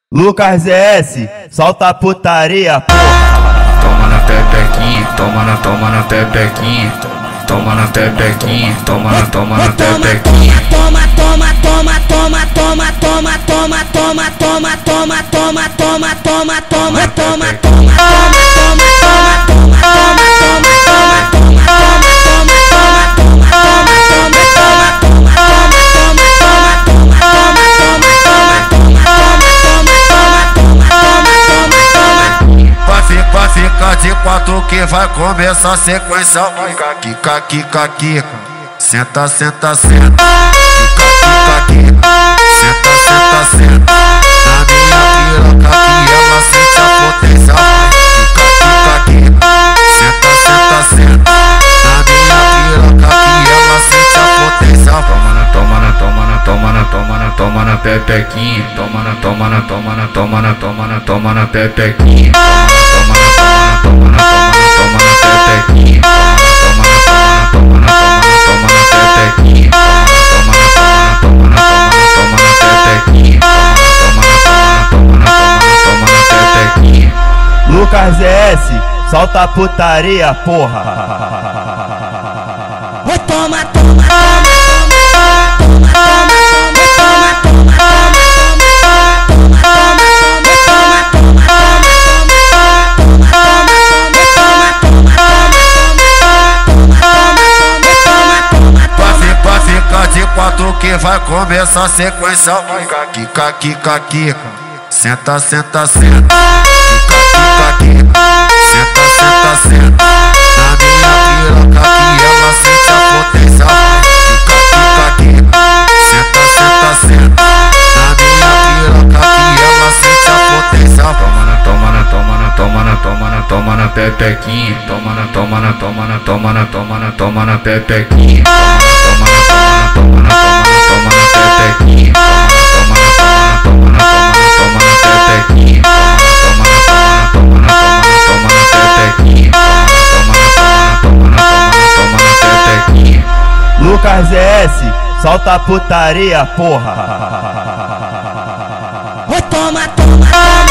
Lucas ZS, solta a putaria, porra. Toma na pepequinha, toma na pepequinha, toma na pepequinha, toma na pepequinha. Toma, toma, toma, toma, toma, toma, toma, toma, toma, toma, toma, toma, toma, toma, toma, toma, Vai ficar de quatro que vai começar a sequência. Kika, kika, kika, senta, senta, senta. Kika, kika, kika, senta, senta, senta. Na minha piroca que ela sente a potência. Kika, kika, kika, senta, senta, senta. Na minha piroca que ela sente a potência. Toma na pepequinha, toma na pepequinha. Toma na pepequinha, toma na pepequinha, toma na pepequinha, toma na pepequinha. Lucas ZS, solta a putaria, porra. toma, toma, de quatro que vai começar a sequência. Kika, kika, kika, senta, senta, senta. Kika, kika, kika, senta, senta, senta. Na minha piroca que ela sente a potência. Kika, kika, kika, senta, senta, senta. Na minha piroca que ela sente a potência. Toma na pepequinha, toma na pepequinha. Toma na pepequinha, toma na pepequinha, toma na pepequinha, toma na pepequinha. Lucas ZS, solta a putaria, porra. toma, toma.